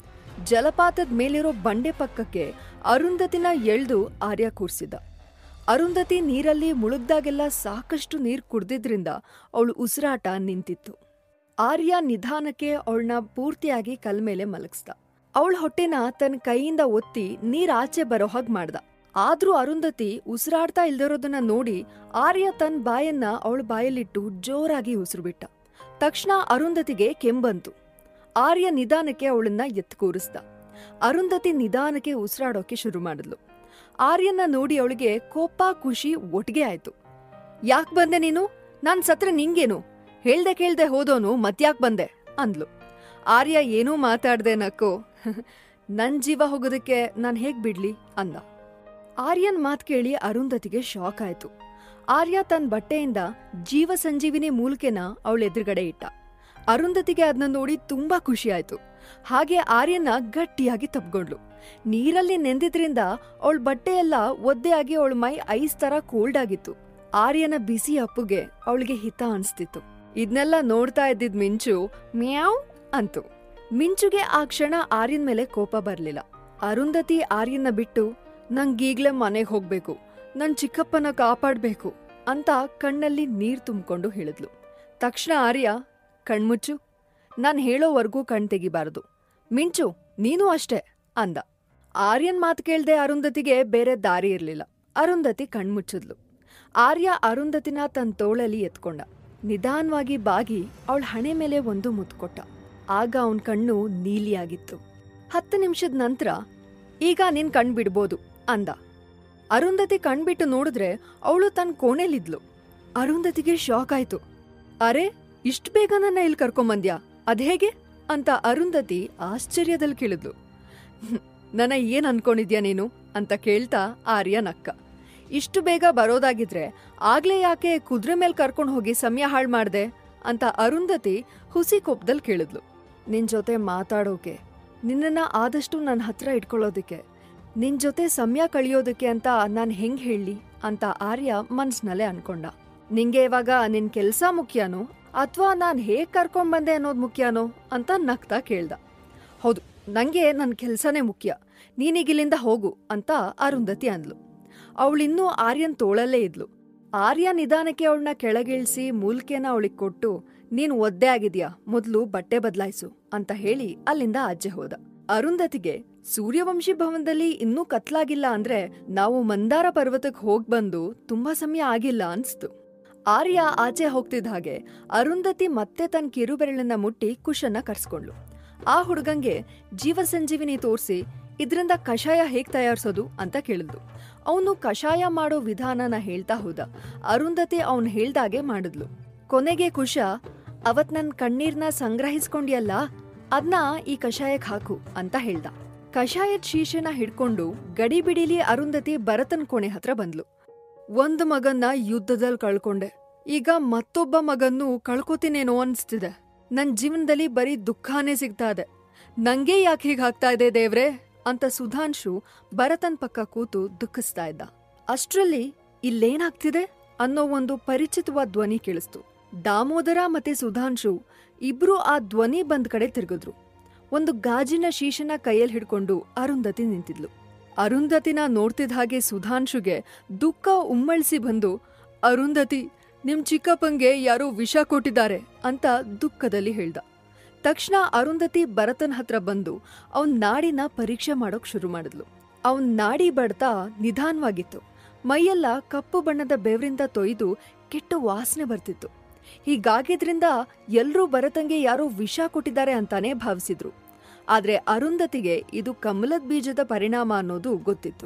ಜಲಪಾತದ ಮೇಲಿರೋ ಬಂಡೆ ಪಕ್ಕಕ್ಕೆ ಅರುಂಧತಿನ ಎಳ್ದು ಆರ್ಯ ಕೂರ್ಸಿದ. ಅರುಂಧತಿ ನೀರಲ್ಲಿ ಮುಳುಗ್ದಾಗೆಲ್ಲ ಸಾಕಷ್ಟು ನೀರ್ ಕುಡ್ದಿದ್ರಿಂದ ಅವಳು ಉಸಿರಾಟ ನಿಂತಿತ್ತು. ಆರ್ಯ ನಿಧಾನಕ್ಕೆ ಅವಳನ್ನ ಪೂರ್ತಿಯಾಗಿ ಕಲ್ ಮೇಲೆ ಮಲಗಿಸ್ದ. ಅವಳ ಹೊಟ್ಟೆನ ತನ್ನ ಕೈಯಿಂದ ಒತ್ತಿ ನೀರ್ ಆಚೆ ಬರೋ ಹಾಗ್ ಮಾಡ್ದ. ಆದ್ರೂ ಅರುಂಧತಿ ಉಸಿರಾಡ್ತಾ ಇಲ್ದಿರೋದನ್ನ ನೋಡಿ ಆರ್ಯ ತನ್ನ ಬಾಯನ್ನ ಅವಳ ಬಾಯಲ್ಲಿಟ್ಟು ಜೋರಾಗಿ ಉಸಿರು ಬಿಟ್ಟ. ತಕ್ಷಣ ಅರುಂಧತಿಗೆ ಕೆಂಬಂತು. ಆರ್ಯ ನಿಧಾನಕ್ಕೆ ಅವಳನ್ನ ಎತ್ತು ಕೂರಿಸ್ದ. ಅರುಂಧತಿ ನಿಧಾನಕ್ಕೆ ಉಸಿರಾಡೋಕೆ ಶುರು ಮಾಡಿದ್ಲು. ಆರ್ಯನ್ನ ನೋಡಿ ಅವಳಿಗೆ ಕೋಪ ಖುಷಿ ಒಟ್ಟಿಗೆ ಆಯ್ತು. ಯಾಕ್ ಬಂದೆ ನೀನು? ನಾನ್ ಸತ್ರ ನಿಂಗೇನು? ಹೇಳ್ದೆ ಕೇಳ್ದೆ ಹೋದೋನು ಮತ್ಯಾಕ್ ಬಂದೆ ಅಂದ್ಲು. ಆರ್ಯ ಏನೂ ಮಾತಾಡ್ದೆ ನಕ್ಕೋ, ನನ್ ಜೀವ ಹೋಗೋದಕ್ಕೆ ನಾನ್ ಹೇಗ್ ಬಿಡ್ಲಿ ಅಂದ. ಆರ್ಯನ್ ಮಾತ್ ಕೇಳಿ ಅರುಂಧತಿಗೆ ಶಾಕ್ ಆಯ್ತು. ಆರ್ಯ ತನ್ನ ಬಟ್ಟೆಯಿಂದ ಜೀವ ಸಂಜೀವಿನಿ ಮೂಲಿಕೆನ ಅವಳ ಎದುರುಗಡೆ ಇಟ್ಟ. ಅರುಂಧತಿಗೆ ಅದನ್ನ ನೋಡಿ ತುಂಬಾ ಖುಷಿ ಆಯ್ತು. ಹಾಗೆ ಆರ್ಯನ ಗಟ್ಟಿಯಾಗಿ ತಪ್ಕೊಂಡ್ಲು. ನೀರಲ್ಲಿ ನೆಂದಿದ್ರಿಂದ ಅವಳ ಬಟ್ಟೆಯೆಲ್ಲ ಒದ್ದೆಯಾಗಿ ಅವಳ ಮೈ ಐಸ್ ತರ ಕೋಲ್ಡ್ ಆಗಿತ್ತು. ಆರ್ಯನ ಬಿಸಿ ಅಪ್ಪುಗೆ ಅವಳಿಗೆ ಹಿತ ಅನ್ಸ್ತಿತ್ತು. ಇದನ್ನೆಲ್ಲ ನೋಡ್ತಾ ಇದ್ದಿದ್ ಮಿಂಚು ಮ್ಯಾವ್ ಅಂತು. ಮಿಂಚುಗೆ ಆ ಕ್ಷಣ ಆರ್ಯನ್ ಮೇಲೆ ಕೋಪ ಬರ್ಲಿಲ್ಲ. ಅರುಂಧತಿ ಆರ್ಯನ್ನ ಬಿಟ್ಟು ನಂಗೀಗ್ಲೇ ಮನೆಗ್ ಹೋಗ್ಬೇಕು, ನನ್ ಚಿಕ್ಕಪ್ಪನ ಕಾಪಾಡ್ಬೇಕು ಅಂತ ಕಣ್ಣಲ್ಲಿ ನೀರ್ ತುಂಬಿಕೊಂಡು ಹೇಳಿದ್ಲು. ತಕ್ಷಣ ಆರ್ಯ, ಕಣ್ಮುಚ್ಚು, ನಾನ್ ಹೇಳೋವರ್ಗೂ ಕಣ್ ತೆಗಿಬಾರದು. ಮಿಂಚು, ನೀನೂ ಅಷ್ಟೇ ಅಂದ. ಆರ್ಯನ್ ಮಾತು ಕೇಳ್ದೆ ಅರುಂಧತಿಗೆ ಬೇರೆ ದಾರಿ ಇರ್ಲಿಲ್ಲ. ಅರುಂಧತಿ ಕಣ್ಮುಚ್ಚಿದ್ಲು. ಆರ್ಯ ಅರುಂಧತಿನ ತನ್ನ ತೋಳಲ್ಲಿ ಎತ್ಕೊಂಡ. ನಿಧಾನವಾಗಿ ಬಾಗಿ ಅವಳ ಹಣೆ ಮೇಲೆ ಒಂದು ಮುತ್ತು ಕೊಟ್ಟ. ಆಗ ಅವನ್ ಕಣ್ಣು ನೀಲಿಯಾಗಿತ್ತು. ಹತ್ತು ನಿಮಿಷದ ನಂತರ, ಈಗ ನಿನ್ ಕಣ್ ಬಿಡ್ಬೋದು ಅಂದ. ಅರುಂಧತಿ ಕಣ್ಬಿಟ್ಟು ನೋಡಿದ್ರೆ ಅವಳು ತನ್ನ ಕೋಣೆಲಿದ್ಲು. ಅರುಂಧತಿಗೆ ಶಾಕ್ ಆಯ್ತು. ಅರೆ, ಇಷ್ಟು ಬೇಗ ನನ್ನ ಇಲ್ಲಿ ಕರ್ಕೊಂಬಂದ್ಯಾ? ಅದ್ಹೇಗೆ ಅಂತ ಅರುಂಧತಿ ಆಶ್ಚರ್ಯದಲ್ಲಿ ಕೇಳಿದ್ಲು. ನನ್ನ ಏನ್ ಅನ್ಕೊಂಡಿದ್ಯಾ ನೀನು ಅಂತ ಕೇಳ್ತಾ ಆರ್ಯ ನಕ್ಕ. ಇಷ್ಟು ಬೇಗ ಬರೋದಾಗಿದ್ರೆ ಆಗ್ಲೇ ಯಾಕೆ ಕುದುರೆ ಮೇಲ್ ಕರ್ಕೊಂಡು ಹೋಗಿ ಸಮಯ ಹಾಳು ಮಾಡ್ದೆ ಅಂತ ಅರುಂಧತಿ ಹುಸಿ ಕೋಪದಲ್ಲಿ ಕೇಳಿದ್ಲು. ನಿನ್ ಜೊತೆ ಮಾತಾಡೋಕೆ, ನಿನ್ನನ್ನ ಆದಷ್ಟು ನನ್ನ ಹತ್ರ ಇಟ್ಕೊಳ್ಳೋದಕ್ಕೆ, ನಿನ್ ಜೊತೆ ಸಮಯ ಕಳಿಯೋದಕ್ಕೆ ಅಂತ ನಾನ್ ಹೆಂಗ್ ಹೇಳಿ ಅಂತ ಆರ್ಯ ಮನ್ಸ್ನಲ್ಲೇ ಅನ್ಕೊಂಡ. ನಿಂಗೆ ಇವಾಗ ನಿನ್ ಕೆಲ್ಸ ಮುಖ್ಯನೋ ಅಥವಾ ನಾನ್ ಹೇಗ್ ಕರ್ಕೊಂಡ್ಬಂದೆ ಅನ್ನೋದ್ ಮುಖ್ಯನೋ ಅಂತ ನಗ್ತಾ ಕೇಳ್ದ. ಹೌದು, ನಂಗೆ ನನ್ ಕೆಲ್ಸನೇ ಮುಖ್ಯ, ನೀನೀಗಿಲ್ಲಿಂದ ಹೋಗು ಅಂತ ಅರುಂಧತಿ ಅಂದ್ಲು. ಅವಳಿನ್ನೂ ಆರ್ಯನ್ ತೋಳಲ್ಲೇ ಇದ್ಲು. ಆರ್ಯ ನಿಧಾನಕ್ಕೆ ಅವಳನ್ನ ಕೆಳಗಿಳಿಸಿ ಮೂಲ್ಕೆನ ಅವಳಿಗೆ ಕೊಟ್ಟು, ನೀನ್ ಒದ್ದೆ ಆಗಿದ್ಯಾ, ಮೊದ್ಲು ಬಟ್ಟೆ ಬದಲಾಯಿಸು ಅಂತ ಹೇಳಿ ಅಲ್ಲಿಂದ ಆಚೆ ಹೋದ. ಅರುಂಧತಿಗೆ ಸೂರ್ಯವಂಶಿ ಭವನದಲ್ಲಿ ಇನ್ನೂ ಕತ್ಲಾಗಿಲ್ಲ ಅಂದ್ರೆ ನಾವು ಮಂದಾರ ಪರ್ವತಕ್ಕೆ ಹೋಗ್ ಬಂದು ತುಂಬಾ ಸಮಯ ಆಗಿಲ್ಲ ಅನ್ಸ್ತು. ಆರ್ಯ ಆಚೆ ಹೋಗ್ತಿದ್ದ ಹಾಗೆ ಅರುಂಧತಿ ಮತ್ತೆ ತನ್ನ ಕಿರುಬೆರಳನ್ನ ಮುಟ್ಟಿ ಕುಶನ್ನ ಕರ್ಸ್ಕೊಂಡ್ಲು. ಆ ಹುಡುಗಂಗೆ ಜೀವ ಸಂಜೀವಿನಿ ತೋರ್ಸಿ ಇದ್ರಿಂದ ಕಷಾಯ ಹೇಗ್ ತಯಾರಿಸೋದು ಅಂತ ಕೇಳಿದ್ಲು. ಅವನು ಕಷಾಯ ಮಾಡೋ ವಿಧಾನನ ಹೇಳ್ತಾ ಹೋದ. ಅರುಂಧತಿ ಅವನ್ ಹೇಳ್ದಾಗೆ ಮಾಡಿದ್ಲು. ಕೊನೆಗೆ ಕುಶ, ಅವತ್ ನನ್ ಕಣ್ಣೀರ್ನ ಸಂಗ್ರಹಿಸ್ಕೊಂಡ್ಯಲ್ಲ, ಅದ್ನ ಈ ಕಷಾಯಕ್ ಹಾಕು ಅಂತ ಹೇಳ್ದ. ಕಷಾಯದ ಶೀಶೆನ ಹಿಡ್ಕೊಂಡು ಗಡಿಬಿಡಿಲಿ ಅರುಂಧತಿ ಭರತನ್ ಕೋಣೆ ಹತ್ರ ಬಂದ್ಲು. ಒಂದ್ ಮಗನ್ನ ಯುದ್ಧದಲ್ಲಿ ಕಳ್ಕೊಂಡೆ, ಈಗ ಮತ್ತೊಬ್ಬ ಮಗನ್ನು ಕಳ್ಕೊತೀನೇನೋ ಅನ್ಸ್ತಿದೆ. ನನ್ ಜೀವನದಲ್ಲಿ ಬರೀ ದುಃಖನೇ ಸಿಗ್ತಾ ಇದೆ. ನಂಗೆ ಯಾಕೆ ಹೀಗಾಗ್ತಾ ಇದೆ ದೇವ್ರೆ ಅಂತ ಸುಧಾಂಶು ಭರತನ್ ಪಕ್ಕ ಕೂತು ದುಃಖಿಸ್ತಾ ಇದ್ದ. ಅಷ್ಟ್ರಲ್ಲಿ ಇಲ್ಲೇನಾಗ್ತಿದೆ ಅನ್ನೋ ಒಂದು ಪರಿಚಿತವಾದ ಧ್ವನಿ ಕೇಳಿಸ್ತು. ದಾಮೋದರ ಮತ್ತೆ ಸುಧಾಂಶು ಇಬ್ರು ಆ ಧ್ವನಿ ಬಂದ್ ಕಡೆ ತಿರುಗಿದ್ರು. ಒಂದು ಗಾಜಿನ ಶೀಶನ ಕೈಯಲ್ಲಿ ಹಿಡ್ಕೊಂಡು ಅರುಂಧತಿ ನಿಂತಿದ್ಲು. ಅರುಂಧತಿನ ನೋಡ್ತಿದ್ದ ಹಾಗೆ ಸುಧಾಂಶುಗೆ ದುಃಖ ಉಮ್ಮಳಿಸಿ ಬಂದು, ಅರುಂಧತಿ, ನಿಮ್ ಚಿಕ್ಕಪ್ಪಂಗೆ ಯಾರೋ ವಿಷ ಕೊಟ್ಟಿದ್ದಾರೆ ಅಂತ ದುಃಖದಲ್ಲಿ ಹೇಳ್ದ. ತಕ್ಷಣ ಅರುಂಧತಿ ಭರತನ್ ಹತ್ರ ಬಂದು ಅವನ್ ನಾಡಿನ ಪರೀಕ್ಷೆ ಮಾಡೋಕ್ ಶುರು ಮಾಡಿದ್ಲು. ಅವನ್ ನಾಡಿ ಬಡ್ತ ನಿಧಾನವಾಗಿತ್ತು. ಮೈಯೆಲ್ಲ ಕಪ್ಪು ಬಣ್ಣದ ಬೆವರಿಂದ ತೊಯ್ದು ಕೆಟ್ಟ ವಾಸನೆ ಬರ್ತಿತ್ತು. ಹೀಗಾಗಿದ್ರಿಂದ ಎಲ್ರೂ ಭರತಂಗೆ ಯಾರೋ ವಿಷ ಕೊಟ್ಟಿದ್ದಾರೆ ಅಂತಾನೆ ಭಾವಿಸಿದ್ರು. ಆದ್ರೆ ಅರುಂಧತಿಗೆ ಇದು ಕಮಲದ ಬೀಜದ ಪರಿಣಾಮ ಅನ್ನೋದು ಗೊತ್ತಿತ್ತು.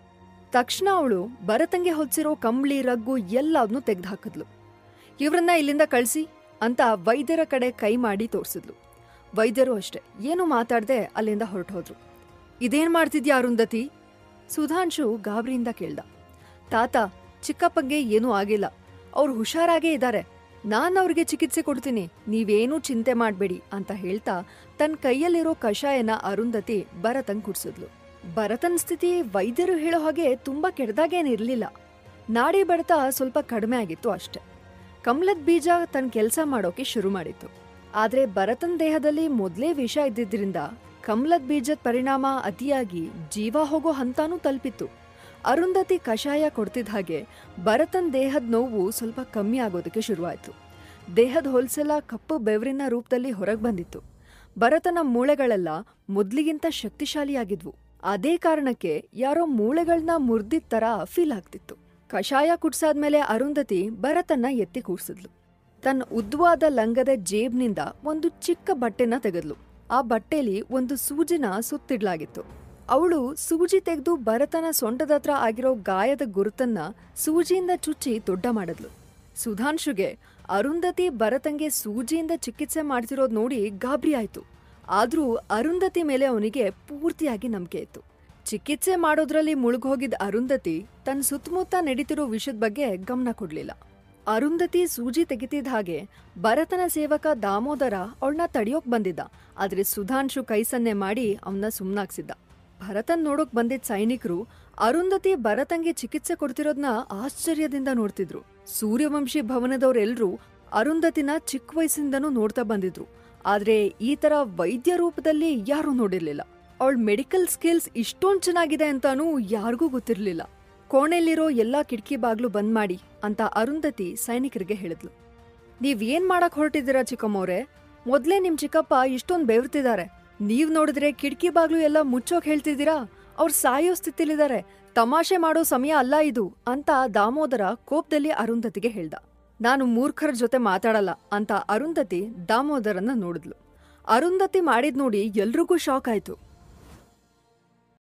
ತಕ್ಷಣ ಅವಳು ಭರತಂಗೆ ಹೊಲ್ಸಿರೋ ಕಂಬಳಿ ರಗ್ಗು ಎಲ್ಲಾದ್ನೂ ತೆಗ್ದುಹಾಕಿದ್ಲು. ಇವ್ರನ್ನ ಇಲ್ಲಿಂದ ಕಳ್ಸಿ ಅಂತ ವೈದ್ಯರ ಕಡೆ ಕೈ ಮಾಡಿ ತೋರ್ಸಿದ್ಲು. ವೈದ್ಯರು ಅಷ್ಟೇ ಏನು ಮಾತಾಡ್ದೆ ಅಲ್ಲಿಂದ ಹೊರಟೋದ್ರು. ಇದೇನ್ ಮಾಡ್ತಿದ್ಯಾ ಅರುಂಧತಿ? ಸುಧಾಂಶು ಗಾಬರಿಯಿಂದ ಕೇಳ್ದ. ತಾತ, ಚಿಕ್ಕಪ್ಪಂಗೆ ಏನೂ ಆಗಿಲ್ಲ, ಅವ್ರು ಹುಷಾರಾಗೇ ಇದ್ದಾರೆ. ನಾನ್ ಅವ್ರಿಗೆ ಚಿಕಿತ್ಸೆ ಕೊಡ್ತೀನಿ, ನೀವೇನೂ ಚಿಂತೆ ಮಾಡ್ಬೇಡಿ ಅಂತ ಹೇಳ್ತಾ ತನ್ನ ಕೈಯಲ್ಲಿರೋ ಕಷಾಯನ ಅರುಂಧತಿ ಭರತನ್ ಕುಡ್ಸಿದ್ಲು. ಭರತನ್ ಸ್ಥಿತಿ ವೈದ್ಯರು ಹೇಳೋ ಹಾಗೆ ತುಂಬಾ ಕೆಡ್ದಾಗೇನಿರ್ಲಿಲ್ಲ. ನಾಡಿ ಬಡ್ತ ಸ್ವಲ್ಪ ಕಡಿಮೆ ಆಗಿತ್ತು ಅಷ್ಟೆ. ಕಮಲದ್ ಬೀಜ ತನ್ನ ಕೆಲಸ ಮಾಡೋಕೆ ಶುರು ಮಾಡಿತ್ತು. ಆದ್ರೆ ಭರತನ್ ದೇಹದಲ್ಲಿ ಮೊದ್ಲೇ ವಿಷ ಇದ್ದಿದ್ರಿಂದ ಕಮಲದ್ ಬೀಜದ ಪರಿಣಾಮ ಅತಿಯಾಗಿ ಜೀವ ಹೋಗೋ ಹಂತಾನೂ ತಲುಪಿತ್ತು. ಅರುಂಧತಿ ಕಷಾಯ ಕೊಡ್ತಿದ್ದ ಹಾಗೆ ಭರತನ್ ದೇಹದ ನೋವು ಸ್ವಲ್ಪ ಕಮ್ಮಿ ಆಗೋದಕ್ಕೆ ಶುರುವಾಯ್ತು. ದೇಹದ ಹೊಲ್ಸೆಲ್ಲ ಕಪ್ಪು ಬೆವರಿನ ರೂಪದಲ್ಲಿ ಹೊರಗೆ ಬಂದಿತ್ತು. ಭರತನ ಮೂಳೆಗಳೆಲ್ಲ ಮೊದ್ಲಿಗಿಂತ ಶಕ್ತಿಶಾಲಿಯಾಗಿದ್ವು. ಅದೇ ಕಾರಣಕ್ಕೆ ಯಾರೋ ಮೂಳೆಗಳನ್ನ ಮುರ್ದಿದ್ ತರ ಫೀಲ್ ಆಗ್ತಿತ್ತು. ಕಷಾಯ ಕುಡ್ಸಾದ್ಮೇಲೆ ಅರುಂಧತಿ ಭರತನ್ನ ಎತ್ತಿ ಕೂರ್ಸಿದ್ಲು. ತನ್ನ ಉದ್ದವಾದ ಲಂಗದ ಜೇಬ್ನಿಂದ ಒಂದು ಚಿಕ್ಕ ಬಟ್ಟೆನ ತೆಗೆದ್ಲು. ಆ ಬಟ್ಟೆಲಿ ಒಂದು ಸೂಜಿನ ಸುತ್ತಿಡ್ಲಾಗಿತ್ತು. ಅವಳು ಸೂಜಿ ತೆಗೆದು ಭರತನ ಸೊಂಟದತ್ರ ಆಗಿರೋ ಗಾಯದ ಗುರುತನ್ನ ಸೂಜಿಯಿಂದ ಚುಚ್ಚಿ ದೊಡ್ಡ ಮಾಡಿದ್ಲು. ಸುಧಾಂಶುಗೆ ಅರುಂಧತಿ ಭರತಂಗೆ ಸೂಜಿಯಿಂದ ಚಿಕಿತ್ಸೆ ಮಾಡ್ತಿರೋದ್ ನೋಡಿ ಗಾಬರಿ ಆಯ್ತು. ಆದ್ರೂ ಅರುಂಧತಿ ಮೇಲೆ ಅವನಿಗೆ ಪೂರ್ತಿಯಾಗಿ ನಂಬಿಕೆ ಇತ್ತು. ಚಿಕಿತ್ಸೆ ಮಾಡೋದ್ರಲ್ಲಿ ಮುಳುಗೋಗಿದ್ದ ಅರುಂಧತಿ ತನ್ನ ಸುತ್ತಮುತ್ತ ನಡೀತಿರೋ ವಿಷಯದ ಬಗ್ಗೆ ಗಮನ ಕೊಡ್ಲಿಲ್ಲ. ಅರುಂಧತಿ ಸೂಜಿ ತೆಗಿತಿದ್ದ ಹಾಗೆ ಭರತನ ಸೇವಕ ದಾಮೋದರ ಅವಳನ್ನ ತಡಿಯೋಕ್ ಬಂದಿದ್ದ. ಆದ್ರೆ ಸುಧಾಂಶು ಕೈ ಸನ್ನೆ ಮಾಡಿ ಅವನ್ನ ಸುಮ್ನಾಗ್ಸಿದ್ದ. ಭರತನ್ ನೋಡೋಕ್ ಬಂದಿದ್ದ ಸೈನಿಕರು ಅರುಂಧತಿ ಭರತಂಗೆ ಚಿಕಿತ್ಸೆ ಕೊಡ್ತಿರೋದ್ನ ಆಶ್ಚರ್ಯದಿಂದ ನೋಡ್ತಿದ್ರು. ಸೂರ್ಯವಂಶಿ ಭವನದವ್ರೆಲ್ರೂ ಅರುಂಧತಿನ ಚಿಕ್ಕ ವಯಸ್ಸಿಂದನೂ ನೋಡ್ತಾ ಬಂದಿದ್ರು. ಆದ್ರೆ ಈ ತರ ವೈದ್ಯ ರೂಪದಲ್ಲಿ ಯಾರೂ ನೋಡಿರ್ಲಿಲ್ಲ. ಅವಳ ಮೆಡಿಕಲ್ ಸ್ಕಿಲ್ಸ್ ಇಷ್ಟೊಂದ್ ಚೆನ್ನಾಗಿದೆ ಅಂತಾನೂ ಯಾರಿಗೂ ಗೊತ್ತಿರ್ಲಿಲ್ಲ. ಕೋಣೆಲಿರೋ ಎಲ್ಲಾ ಕಿಟಕಿ ಬಾಗ್ಲು ಬಂದ್ ಮಾಡಿ ಅಂತ ಅರುಂಧತಿ ಸೈನಿಕರಿಗೆ ಹೇಳಿದ್ಲು. ನೀವ್ ಏನ್ ಮಾಡಕ್ ಹೊರಟಿದ್ದೀರಾ ಚಿಕ್ಕಮ್ಮವ್ರೆ? ಮೊದ್ಲೇ ನಿಮ್ ಚಿಕ್ಕಪ್ಪ ಇಷ್ಟೊಂದ್ ಬೆವರ್ತಿದ್ದಾರೆ. ನೀವ್ ನೋಡಿದ್ರೆ ಕಿಟಕಿ ಬಾಗ್ಲು ಎಲ್ಲ ಮುಚ್ಚೋಕ್ ಹೇಳ್ತಿದ್ದೀರಾ? ಅವ್ರು ಸಾಯೋ ಸ್ಥಿತಿಲಿದ್ದಾರೆ. ತಮಾಷೆ ಮಾಡೋ ಸಮಯ ಅಲ್ಲ ಇದು ಅಂತ ದಾಮೋದರ ಕೋಪದಲ್ಲಿ ಅರುಂಧತಿಗೆ ಹೇಳ್ದ. ನಾನು ಮೂರ್ಖರ ಜೊತೆ ಮಾತಾಡಲ್ಲ ಅಂತ ಅರುಂಧತಿ ದಾಮೋದರನ್ನ ನೋಡಿದ್ಲು. ಅರುಂಧತಿ ಮಾಡಿದ್ ನೋಡಿ ಎಲ್ರಿಗೂ ಶಾಕ್ ಆಯ್ತು.